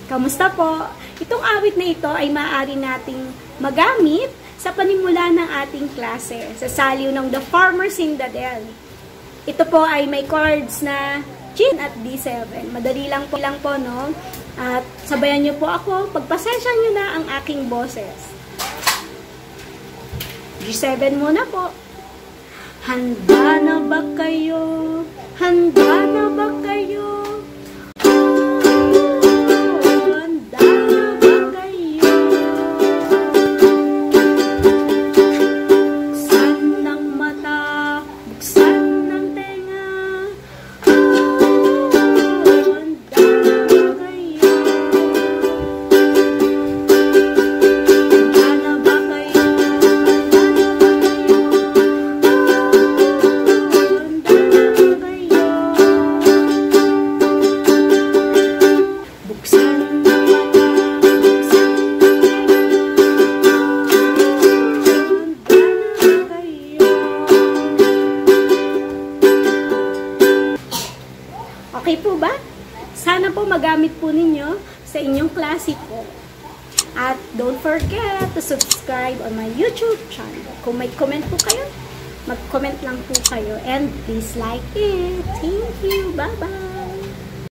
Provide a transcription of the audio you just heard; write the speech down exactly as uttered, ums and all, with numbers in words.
Kamusta po? Itong awit na ito ay maaari nating magamit sa panimula ng ating klase sa saliw ng The Farmer Sing the Dell. Ito po ay may chords na G at D seven. Madali lang po, lang po no? At sabayan niyo po ako, pagpasensya niyo na ang aking boses. G seven muna po. Handa na ba kayo? Handa na ba kayo? Okay po ba? Sana po magamit po ninyo sa inyong klase po. At don't forget to subscribe on my YouTube channel. Kung may comment po kayo, mag-comment lang po kayo. And please like it. Thank you. Bye-bye.